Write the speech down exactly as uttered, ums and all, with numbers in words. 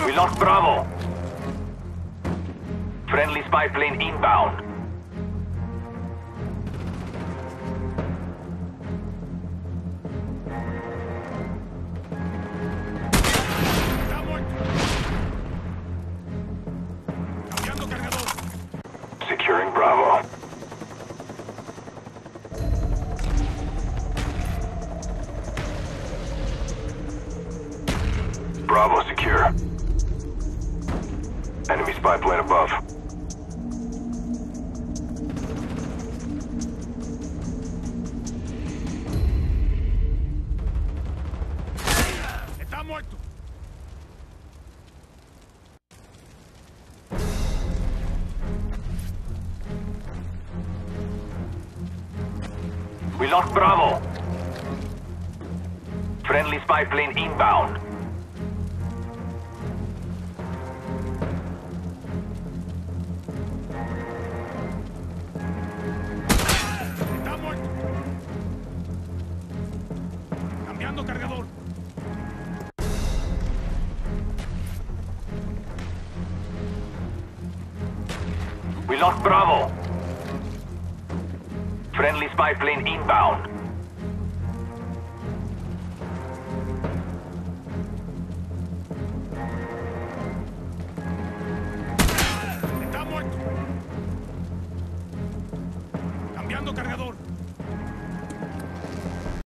We lost Bravo. Friendly spy plane inbound. Está muerto. Cambiando cargador. Securing Bravo. Bravo secure. Enemy spy plane above. Está muerto. We lost Bravo. Friendly spy plane inbound. Está muerto. Cambiando cargador. We lost Bravo. Friendly spy plane inbound.